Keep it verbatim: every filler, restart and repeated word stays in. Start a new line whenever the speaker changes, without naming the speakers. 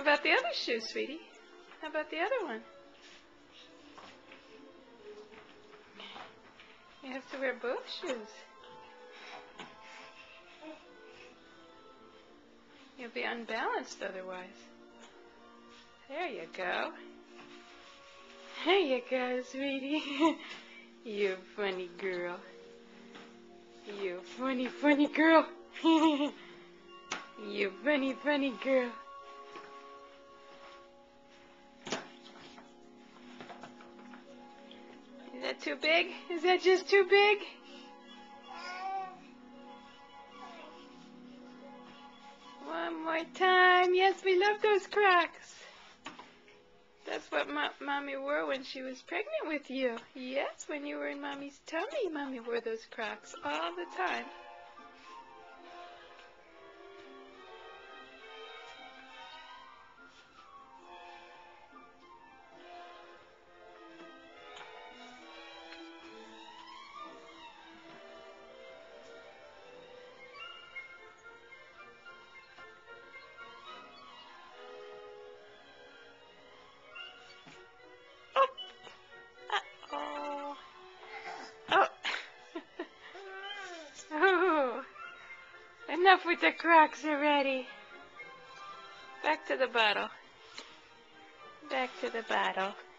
How about the other shoe, sweetie? How about the other one? You have to wear both shoes. You'll be unbalanced otherwise. There you go. There you go, sweetie. You funny girl. You funny, funny girl. You funny, funny girl. Is that too big? Is that just too big? One more time. Yes, we love those Crocs. That's what Mo Mommy wore when she was pregnant with you. Yes, when you were in Mommy's tummy, Mommy wore those Crocs all the time. Oh, enough with the Crocs already. Back to the bottle. Back to the bottle.